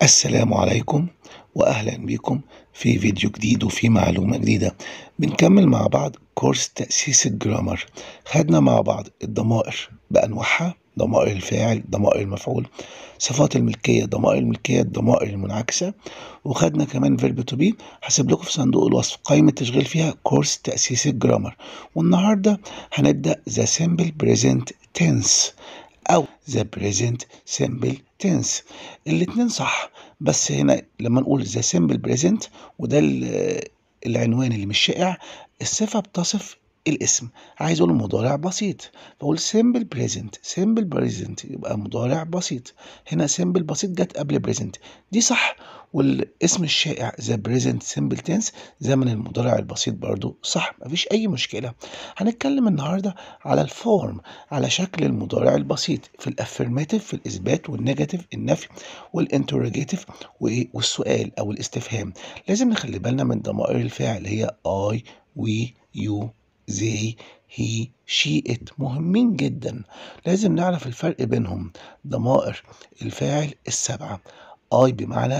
السلام عليكم وأهلا بكم في فيديو جديد وفي معلومة جديدة. بنكمل مع بعض كورس تأسيس الجرامر. خدنا مع بعض الضمائر بأنواعها: ضمائر الفاعل، ضمائر المفعول، صفات الملكية، ضمائر الملكية، الضمائر المنعكسة، وخدنا كمان فيرب تو بي. هسيب لكم في صندوق الوصف قائمة تشغيل فيها كورس تأسيس الجرامر. والنهاردة هنبدأ The Simple Present Tense أو The Present Simple Tense. الاتنين صح، بس هنا لما نقول The Simple Present وده العنوان اللي مش شائع، الصفة بتصف الاسم. عايز اقول مضارع بسيط فاقول simple present. simple present يبقى مضارع بسيط. هنا simple بسيط جت قبل present، دي صح. والاسم الشائع the present simple tense زمن المضارع البسيط برضو صح، مفيش اي مشكلة. هنتكلم النهاردة على الفورم، على شكل المضارع البسيط في الافirmative في الاثبات، والنيجاتيف النفي، والانتروجيتيف والسؤال او الاستفهام. لازم نخلي بالنا من ضمائر الفاعل، هي I we you they he she it، مهمين جدا. لازم نعرف الفرق بينهم. ضمائر الفاعل السبعة: I بمعنى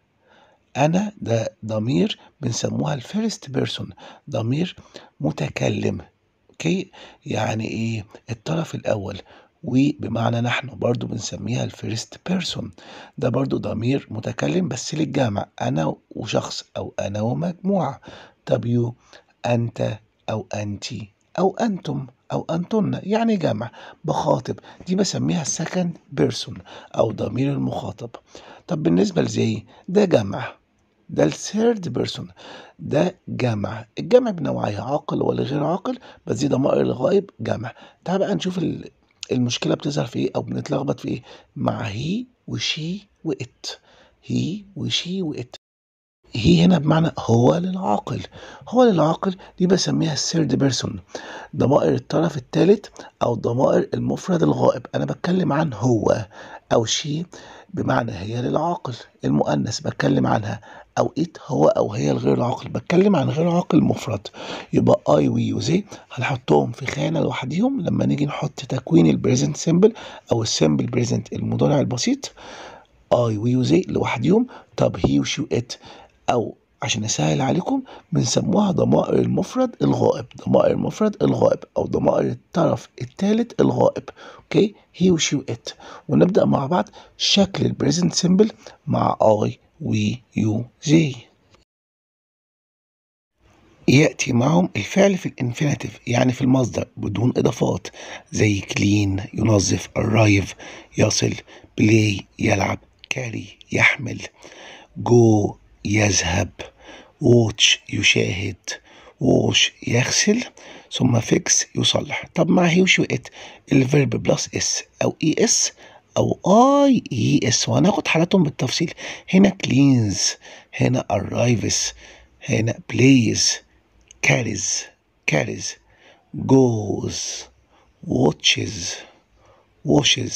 أنا ده ضمير بنسموها الفيرست بيرسون، ضمير متكلم. اوكي، يعني ايه؟ الطرف الأول. وبمعنى نحن برضو بنسميها الفيرست بيرسون، ده برضو ضمير متكلم بس للجمع، أنا وشخص أو أنا ومجموعة. طب يو، أنت أو أنتي أو أنتم أو أنتن، يعني جمع بخاطب، دي بسميها السكند بيرسون أو ضمير المخاطب. طب بالنسبة لزي، ده جمع، ده الثيرد بيرسون، ده جمع. الجمع بنوعيها عاقل ولا غير عاقل، بس دي ضمائر الغائب جمع. تعال بقى نشوف المشكلة بتظهر في ايه او بنتلخبط في ايه مع هي وشي وات. هي وشي وات، هي هنا بمعنى هو للعاقل. هو للعاقل دي بسميها الثيرد بيرسون، ضمائر الطرف الثالث او ضمائر المفرد الغائب. انا بتكلم عن هو او شي بمعنى هي للعاقل المؤنث بتكلم عنها، او ات هو او هي الغير عاقل بتكلم عن غير عاقل مفرد. يبقى اي وي وزي هنحطهم في خانه لوحديهم لما نيجي نحط تكوين البريزنت سيمبل او السيمبل بريزنت المضارع البسيط. اي وي وزي لوحديهم. طب هي وشي وات، او عشان اسهل عليكم بنسموها ضمائر المفرد الغائب، ضمائر المفرد الغائب او ضمائر الطرف الثالث الغائب. اوكي، هي وشي وات. ونبدا مع بعض شكل البريزنت سيمبل مع اي وي يو زي. ياتي معهم الفعل في الانفينيتيف يعني في المصدر بدون اضافات، زي كلين ينظف، arrive يصل، بلاي يلعب، كاري يحمل، جو يذهب، ووتش يشاهد، ووش يغسل، ثم فيكس يصلح. طب مع هي وشي وات الفيرب بلس اس او اي اس او اي اي اس، وهناخد حالاتهم بالتفصيل. هنا كلينز، هنا arrives، هنا plays، carries goes watches washes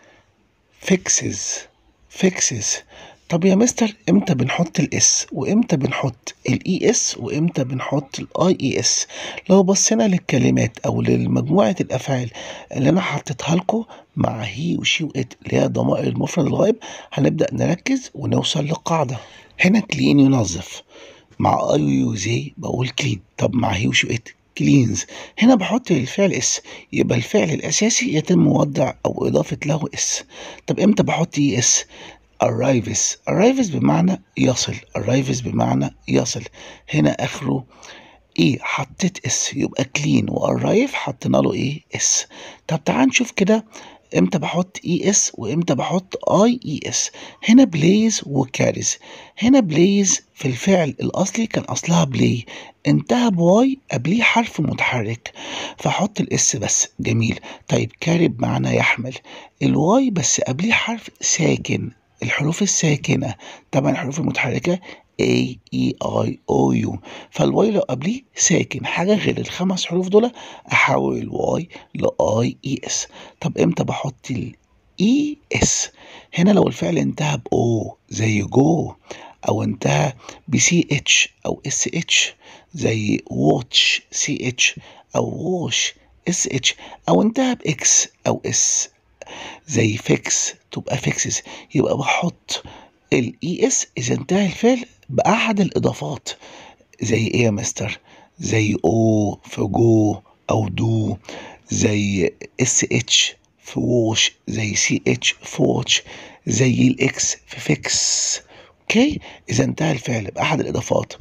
fixes. طب يا مستر امتى بنحط الاس وامتى بنحط الاي اس وامتى بنحط الاي اي اس؟ لو بصينا للكلمات او لمجموعه الافعال اللي انا حطيتها لكم مع هي وشي وات اللي هي ضمائر المفرد الغائب، هنبدا نركز ونوصل لقاعده. هنا كلين ينظف، مع اي ويو زي بقول كلين. طب مع هي وشي وات كلينز، هنا بحط الفعل اس، يبقى الفعل الاساسي يتم وضع او اضافه له اس. طب امتى بحط اي اس؟ arrives بمعنى يصل، arrives بمعنى يصل، هنا اخره ايه حطيت اس يبقى كلين، وarrive حطينا له ايه اس. طب تعال نشوف كده امتى بحط اي اس وامتى بحط اي اي اس. هنا بلايز وكاريز. هنا بلايز في الفعل الاصلي كان اصلها بلاي، انتهى بواي قبليه حرف متحرك فحط الاس بس. جميل. طيب كاري بمعنى يحمل، الواي بس قبليه حرف ساكن، الحروف الساكنة. طبعا الحروف المتحركة A E I O U، فالواي لو قبليه ساكن حاجة غير الخمس حروف دول أحول الواي ل I E S. طب إمتى بحط ال E S؟ هنا لو الفعل انتهى ب O زي جو، أو انتهى ب CH أو SH زي watch CH أو wash SH، أو انتهى ب X أو S زي فيكس تبقى فيكسز، يبقى بحط ال ES إذا انتهى الفعل بأحد الإضافات. زي إيه يا مستر؟ زي O في جو أو دو، زي SH في ووش، زي CH في واتش، زي الإكس في فيكس. أوكي؟ إذا انتهى الفعل بأحد الإضافات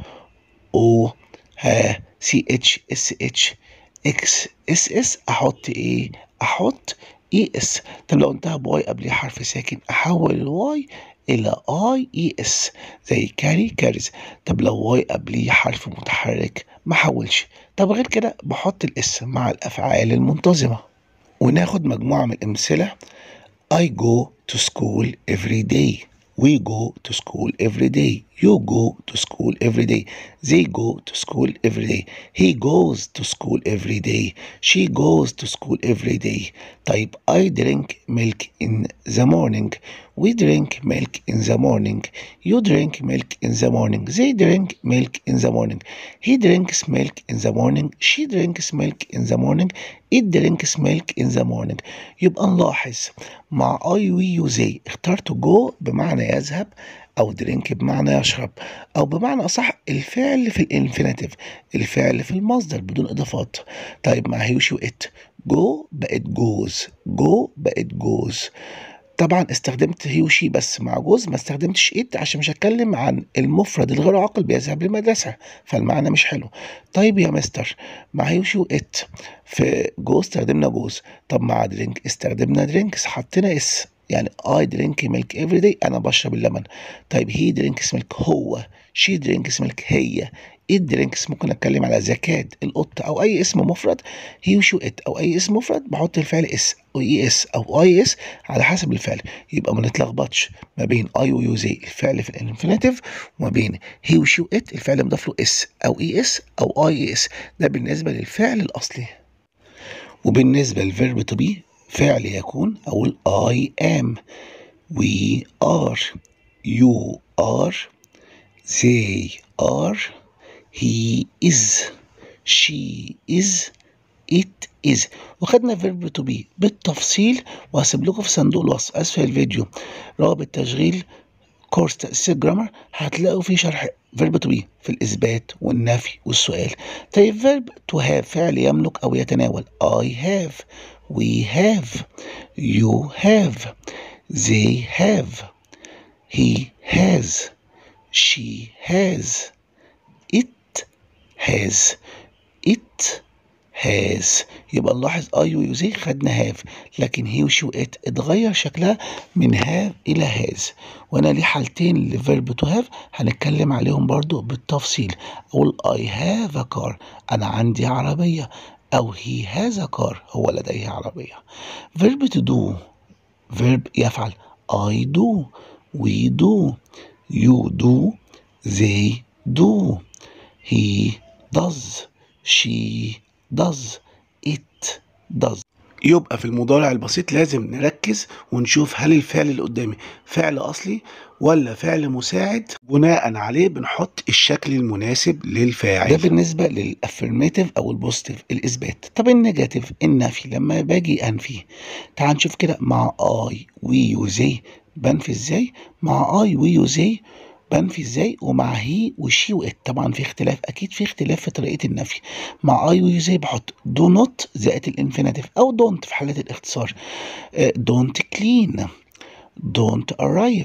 O ها CH SH إكس SS أحط إيه؟ أحط ES. طب لو انتهى بواي قبليه حرف ساكن أحول الواي إلى IES زي كاري كاريز. طب لو واي قبليه حرف متحرك ما حولش. طب غير كده بحط الاس مع الأفعال المنتظمة. وناخد مجموعة من الأمثلة. I go to school every day. We go to school every day. You go to school every day. They go to school every day. He goes to school every day. She goes to school every day. طيب I drink milk in the morning. We drink milk in the morning. You drink milk in the morning. They drink milk in the morning. He drinks milk in the morning. She drinks milk in the morning. It drinks milk in the morning. يبقى نلاحظ مع I we you they اخترت go بمعنى يذهب، أو drink بمعنى يشرب، أو بمعنى أصح الفعل في الانفينيتيف، الفعل في المصدر بدون إضافات. طيب مع he she it go بقت goes، go بقت goes. طبعا استخدمت هي وشي بس مع جوز، ما استخدمتش ات عشان مش هتكلم عن المفرد الغير عاقل بيذهب للمدرسة، فالمعنى مش حلو. طيب يا مستر مع هي وشي وات في جوز استخدمنا جوز، طب مع درينك استخدمنا درينكس حطينا اس، يعني I drink milk every day أنا بشرب اللبن. طيب he drinks milk هو، she drinks milk هي، it drinks ممكن أتكلم على زكاد القط أو أي اسم مفرد، he وشي وات أو أي اسم مفرد بحط الفعل اس أو اي اس أو اي اس على حسب الفعل. يبقى ما نتلخبطش ما بين I ويو زي الفعل في الانفينيتيف، وما بين he وشي وات الفعل مضاف له اس أو اي اس أو اي اس. ده بالنسبة للفعل الأصلي. وبالنسبة للفيرب تو بي فعل يكون أقول I am، we are، you are، they are، he is، she is، it is. وخدنا فيرب تو بي بالتفصيل، وهسيب لكم في صندوق الوصف اسفل الفيديو رابط تشغيل كورس تأسيس الجرامر، هتلاقوا فيه شرح فيرب تو بي في الإثبات والنفي والسؤال. طيب فيرب تو هاف فعل يملك أو يتناول. I have، we have، you have، they have، he has، she has، it has، it has. يبقى نلاحظ اي ويو زي خدنا هاف، لكن هي وشي وات اتغير شكلها من هاف الى هاز. وانا ليه حالتين لفيرب تو هاف هنتكلم عليهم برضو بالتفصيل. اقول I have a car انا عندي عربية، او he has a car هو لديه عربية. فيرب تو دو فيرب يفعل. I do، we do، you do، they do، he does، she does، it does. يبقى في المضارع البسيط لازم نركز ونشوف هل الفعل اللي قدامي فعل أصلي ولا فعل مساعد، بناء عليه بنحط الشكل المناسب للفاعل. ده بالنسبة للأفرميتيف أو البوزيتيف الإثبات. طب النيجاتيف النفي لما باجي أنفي، تعال نشوف كده مع I we you they بنفي إزاي، مع I we you they بنفي ازاي، ومع هي وشي وات طبعا في اختلاف، اكيد في اختلاف في طريقه النفي. مع اي ويو زي بحط دو نوت زائد الانفينيتيف او دونت في حاله الاختصار. دونت كلين، دونت ارايف،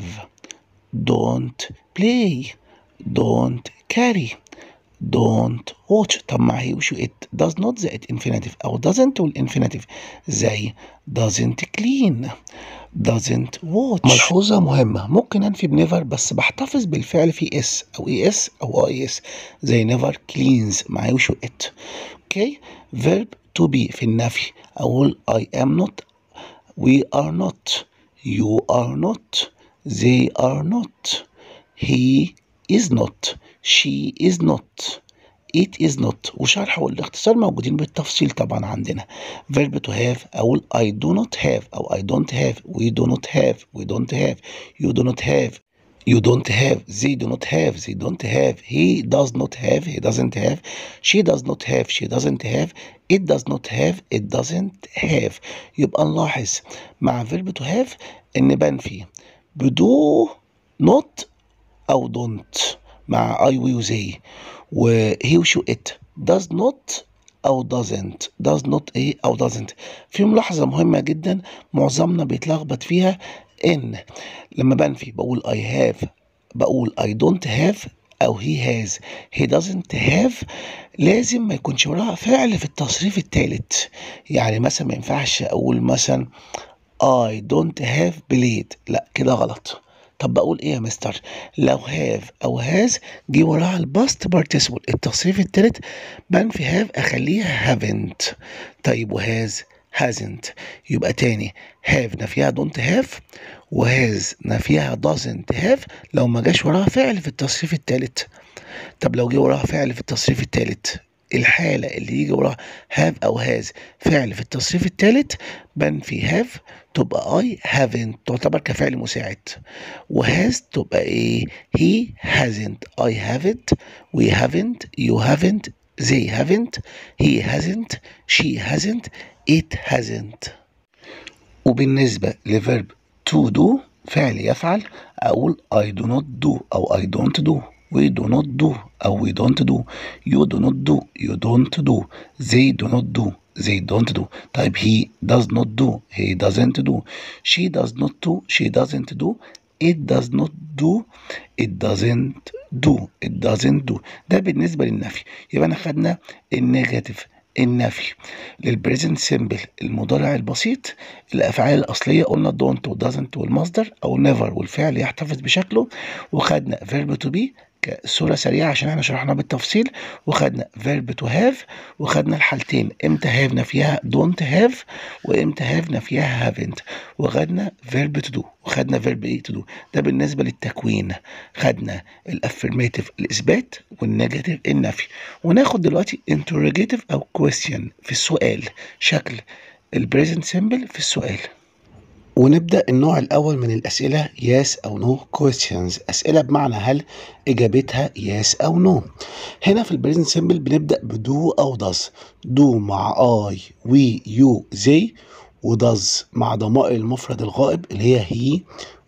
دونت بلاي، دونت كاري، don't watch. طب مع هي وشو it does not زائد infinitive أو doesn't والinfinitive زي doesn't clean، doesn't watch. ملحوظة مهمة، ممكن أنفي بنيفر بس بحتفظ بالفعل في اس أو اي اس أو اي اس زي never cleans مع هي وشو it. اوكي. verb to be في النفي أقول I am not، we are not، you are not، they are not، he is not، she is not، it is not. وشرح والاختصار موجودين بالتفصيل طبعا عندنا. verb to have أقول I do not have أو I don't have، we do not have، we don't have، you do not have، you don't have، they do not have، they don't have، he does not have، he doesn't have، she does not have، she doesn't have، it does not have، it doesn't have. يبقى نلاحظ مع verb to have إن بنفي بدو not أو don't مع I و they، وهي وشو it does not أو doesn't، does not إيه أو doesn't. في ملاحظة مهمة جدا معظمنا بيتلخبط فيها، إن لما بنفي بقول I have، بقول I don't have أو he has، he doesn't have، لازم ما يكونش وراها فعل في التصريف الثالث. يعني مثلا ما ينفعش أقول مثلا I don't have played، لا كده غلط. طب بقول ايه يا مستر؟ لو have او has جه وراها الباست participle التصريف التالت، بنفي have اخليها haven't. طيب وهاز hasn't، يبقى تاني have نفيها don't have، وهاز نفيها doesn't have لو ما جاش وراها فعل في التصريف التالت. طب لو جه وراها فعل في التصريف التالت، الحالة اللي يجي وراها have أو has فعل في التصريف التالت، بنفي have تبقى I haven't تعتبر كفعل مساعد، وhas تبقى إيه؟ he hasn't، I haven't، we haven't، you haven't، they haven't، he hasn't، she hasn't، it hasn't. وبالنسبة لفيرب to do فعل يفعل، أقول I do not do أو I don't do، we do not do أو we don't do، you do not do you don't do، they do not do they don't do. طيب he does not do he doesn't do، she does not do she doesn't do، it does not do it doesn't do it doesn't do. ده بالنسبة للنفي. يبقى أنا خدنا النيجاتيف النفي للبريزنت سيمبل المضارع البسيط، الافعال الاصليه قلنا دونت ودازنت والمصدر او نيفر والفعل يحتفظ بشكله، وخدنا فيرب تو بي كصوره سريعه عشان احنا شرحناه بالتفصيل، وخدنا فيرب تو هاف، وخدنا الحالتين امتى هاف نفيها دونت هاف وامتى هاف نفيها هافنت، وخدنا فيرب تو دو وخدنا فيرب ايه تو دو. ده بالنسبه للتكوين. خدنا الافرماتيف الاثبات والنيجاتيف النفي، وناخد دلوقتي interrogative او question في السؤال، شكل البريزنت سيمبل في السؤال. ونبدأ النوع الأول من الأسئلة yes أو no questions، أسئلة بمعنى هل، إجابتها yes أو no. هنا في البريزنت سيمبل بنبدأ بدو أو does، do مع I we you they، وdoes مع ضمائر المفرد الغائب اللي هي he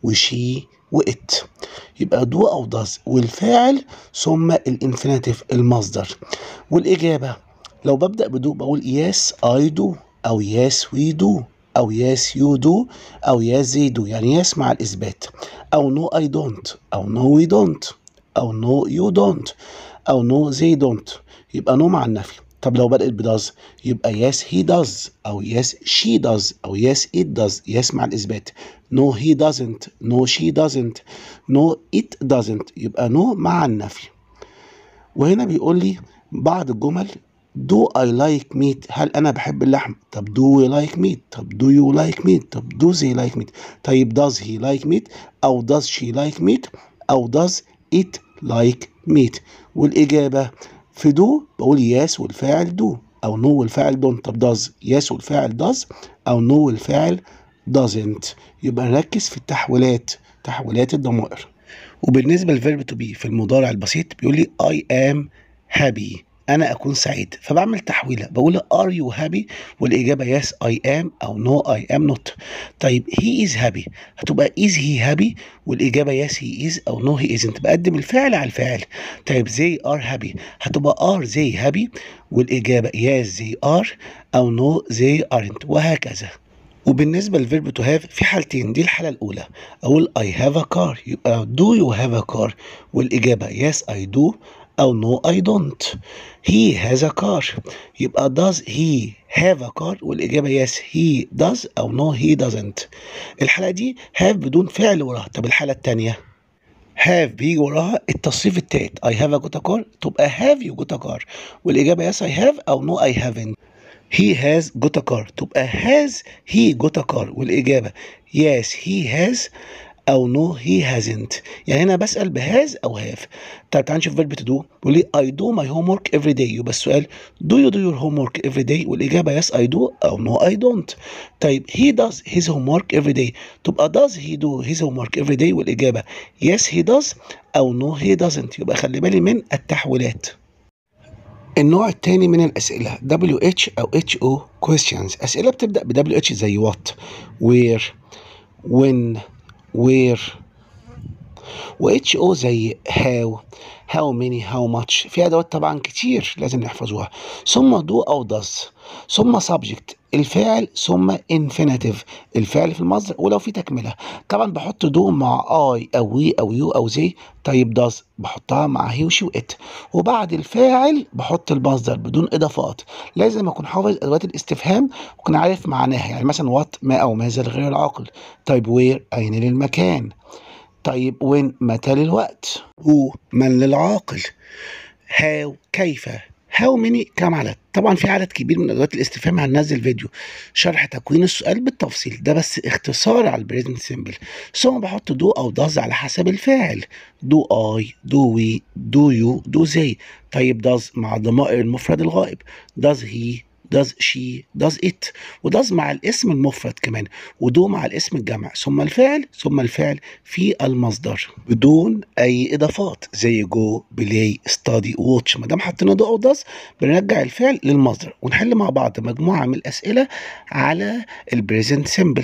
وشي وإت. يبقى do أو does والفاعل ثم الانفينيتيف المصدر. والإجابة لو ببدأ بدو بقول yes I do أو yes we do أو yes you do أو yes they do، يعني yes مع الإثبات، أو no I don't أو no we don't أو no you don't أو no they don't، يبقى no مع النفي. طب لو بدأت بداز يبقى yes he does أو yes she does أو yes it does، yes مع الإثبات. no he doesn't no she doesn't no it doesn't، يبقى no مع النفي. وهنا بيقول لي بعض الجمل do I like meat، هل أنا بحب اللحم؟ طب do we like meat؟ طب do you like meat؟ طب do they like meat؟ طيب does he like meat؟ أو does she like meat؟ أو does it like meat؟ والإجابة في do بقول yes والفاعل do أو no والفاعل don't. طب does yes والفاعل does أو no والفاعل doesn't. يبقى نركز في التحويلات، تحويلات الضمائر. وبالنسبة للفيرب تو بي في المضارع البسيط بيقول لي I am happy، أنا أكون سعيد، فبعمل تحويلة بقول are you happy والإجابة yes I am أو no I am not. طيب he is happy هتبقى is he happy والإجابة yes he is أو no he isn't، بقدم الفعل على الفاعل. طيب they are happy هتبقى are they happy والإجابة yes they are أو no they aren't، وهكذا. وبالنسبة للفيرب تو هاف في حالتين، دي الحالة الأولى أقول I have a car يبقى do you have a car والإجابة yes I do أو no I don't. he has a car يبقى does he have a car والإجابة yes he does أو no he doesn't. الحالة دي have بدون فعل وراها. طب الحالة التانية have بيجي وراها التصريف التالت I have a got a car تبقى have you got a car والإجابة yes I have أو no I haven't. he has got a car تبقى has he got a car والإجابة yes he has أو no he hasn't. يعني هنا بسأل بهاز أو have. طيب تعال نشوف فيرب to do بيقول لي I do my homework every day، يبقى السؤال do you do your homework every day والإجابة yes I do أو no I don't. طيب he does his homework every day تبقى does he do his homework every day والإجابة yes he does أو no he doesn't. يبقى خلي بالي من التحويلات. النوع الثاني من الأسئلة WH أو HO questions، أسئلة بتبدأ ب WH زي what where when where. و HO زي how how many how much. في أدوات طبعا كتير لازم نحفظوها. ثم do أو does، ثم subject الفاعل، ثم infinitive الفعل في المصدر ولو في تكملة. طبعا بحط do مع I أو we أو you أو they. طيب does بحطها مع he وشي وإت. وبعد الفاعل بحط المصدر بدون إضافات. لازم أكون حافظ أدوات الاستفهام وأكون عارف معناها، يعني مثلا what ما أو ماذا لغير العاقل. طيب where أين للمكان. طيب when متى للوقت. who من للعاقل. how كيف. how many كم عدد. طبعا في عدد كبير من ادوات الاستفهام، هننزل فيديو شرح تكوين السؤال بالتفصيل، ده بس اختصار على البريزنت سيمبل. ثم بحط دو او داز على حسب الفاعل. دو اي، دو وي، دو يو، دو زي. طيب داز مع ضمائر المفرد الغائب. داز هي، does she، does it. وdoes مع الاسم المفرد كمان، ودو مع الاسم الجمع، ثم الفعل، ثم الفعل في المصدر بدون اي اضافات زي go play study watch. ما دام حطينا do او does بنرجع الفعل للمصدر ونحل مع بعض مجموعه من الاسئله على البريزنت سيمبل.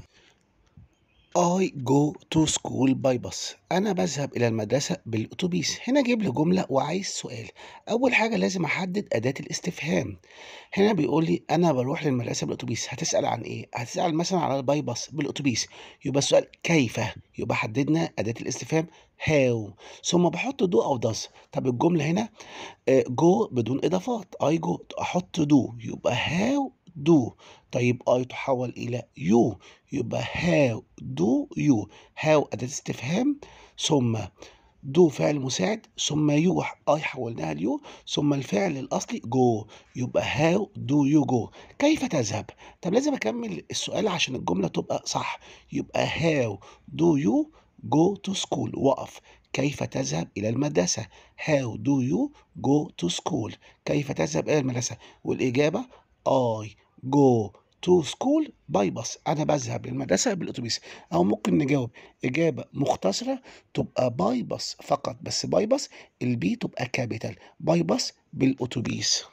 I go to school by bus. أنا بذهب إلى المدرسة بالأتوبيس. هنا جيب لي جملة وعايز سؤال. أول حاجة لازم أحدد أداة الاستفهام. هنا بيقول لي أنا بروح للمدرسة بالأتوبيس. هتسأل عن إيه؟ هتسأل مثلا على الباي باص بالأتوبيس. يبقى السؤال كيف؟ يبقى حددنا أداة الاستفهام how. ثم بحط do أو does. طب الجملة هنا جو بدون إضافات. I go أحط do يبقى how do. طيب I تحول إلى you يبقى how do you. how أداة استفهام، ثم do فعل مساعد، ثم you I حولناها ليو، ثم الفعل الأصلي go يبقى how do you go. كيف تذهب؟ طب لازم أكمل السؤال عشان الجملة تبقى صح. يبقى how do you go to school. وقف. كيف تذهب إلى المدرسة؟ how do you go to school. كيف تذهب إلى المدرسة؟ والإجابة I go to school by bus. أنا بذهب للمدرسة بالأتوبيس. أو ممكن نجاوب إجابة مختصرة تبقى باي باص فقط، بس باي باص البي تبقى كابيتال. باي باص بالأتوبيس.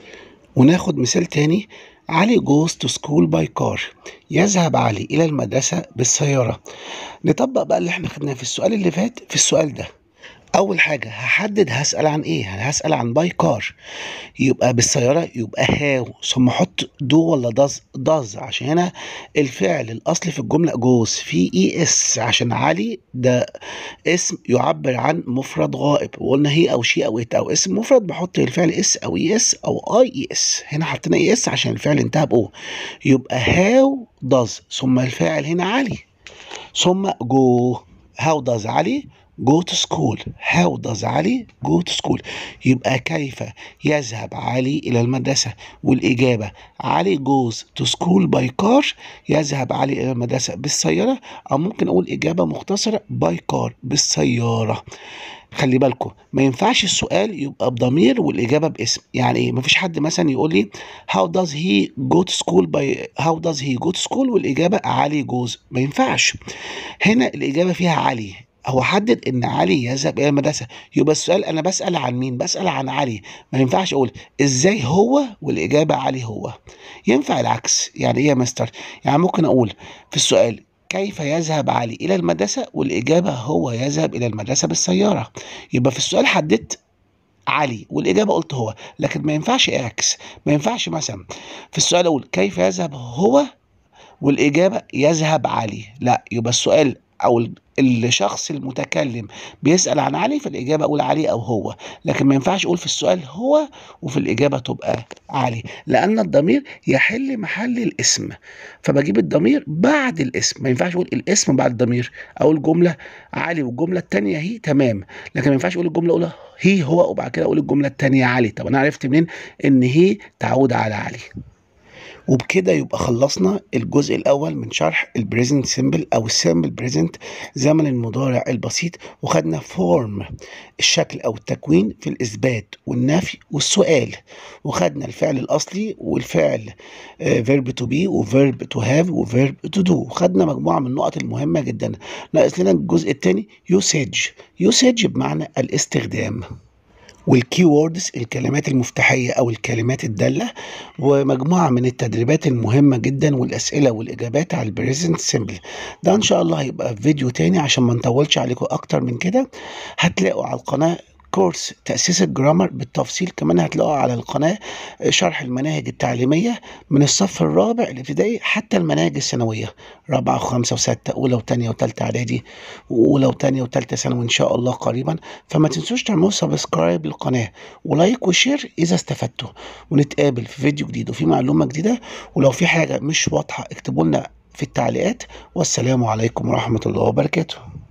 وناخد مثال تاني. علي goes to school by car. يذهب علي إلى المدرسة بالسيارة. نطبق بقى اللي احنا خدناه في السؤال اللي فات في السؤال ده. أول حاجة هحدد هسأل عن إيه. هسأل عن باي كار يبقى بالسيارة يبقى هاو، ثم أحط دو ولا داز عشان هنا الفعل الأصلي في الجملة جوز في إي إس عشان علي ده اسم يعبر عن مفرد غائب، وقلنا هي أو شي أو إت أو اسم مفرد بحط الفعل إس أو إي إس أو أي إي إس. هنا حطينا إي إس عشان الفعل انتهى بأو. يبقى هاو داز ثم الفاعل هنا علي ثم جو. هاو داز علي go to school. how does علي go to school. يبقى كيف يذهب علي إلى المدرسة. والإجابة علي goes to school by car. يذهب علي إلى المدرسة بالسيارة، أو ممكن أقول إجابة مختصرة by car بالسيارة. خلي بالكم ما ينفعش السؤال يبقى بضمير والإجابة باسم. يعني إيه؟ مفيش حد مثلا يقول لي how does he go to school والإجابة علي goes. ما ينفعش. هنا الإجابة فيها علي. هو حدد ان علي يذهب الى المدرسه، يبقى السؤال انا بسال عن مين؟ بسال عن علي. ما ينفعش اقول ازاي هو والاجابه علي هو. ينفع العكس. يعني ايه يا مستر؟ يعني ممكن اقول في السؤال كيف يذهب علي الى المدرسه والاجابه هو يذهب الى المدرسه بالسياره. يبقى في السؤال حددت علي والاجابه قلت هو، لكن ما ينفعش اعكس. ما ينفعش مثلا في السؤال اقول كيف يذهب هو والاجابه يذهب علي، لا. يبقى السؤال او الشخص المتكلم بيسأل عن علي فالإجابة أقول علي أو هو، لكن ما ينفعش أقول في السؤال هو وفي الإجابة تبقى علي، لأن الضمير يحل محل الاسم، فبجيب الضمير بعد الاسم. ما ينفعش أقول الاسم بعد الضمير. أقول جملة علي والجملة التانية هي تمام، لكن ما ينفعش أقول الجملة أقولها هي هو وبعد كده أقول الجملة التانية علي. طب أنا عرفت منين إن هي تعود على علي؟ وبكده يبقى خلصنا الجزء الأول من شرح البريزنت سيمبل أو السيمبل بريزنت زمن المضارع البسيط، وخدنا فورم الشكل أو التكوين في الإثبات والنفي والسؤال، وخدنا الفعل الأصلي والفعل verb to be وverb to have وverb to do. وخدنا مجموعة من النقط المهمة جدا. ناقص لنا الجزء الثاني usage بمعنى الاستخدام. والكي ووردز الكلمات المفتاحية أو الكلمات الدالة، ومجموعة من التدريبات المهمة جدا والأسئلة والإجابات على البريزنت سيمبل. ده إن شاء الله هيبقى في فيديو تاني عشان ما نطولش عليكم أكتر من كده. هتلاقوا على القناة كورس تأسيس الجرامر بالتفصيل، كمان هتلاقوا على القناة شرح المناهج التعليمية من الصف الرابع الابتدائي حتى المناهج الثانوية، رابعة وخمسة وستة، أولى وتانية وتالتة إعدادي، وأولى وتانية وتالتة ثانوي إن شاء الله قريبا. فما تنسوش تعملوا سبسكرايب للقناة ولايك وشير إذا استفدتوا، ونتقابل في فيديو جديد وفي معلومة جديدة. ولو في حاجة مش واضحة اكتبوا لنا في التعليقات. والسلام عليكم ورحمة الله وبركاته.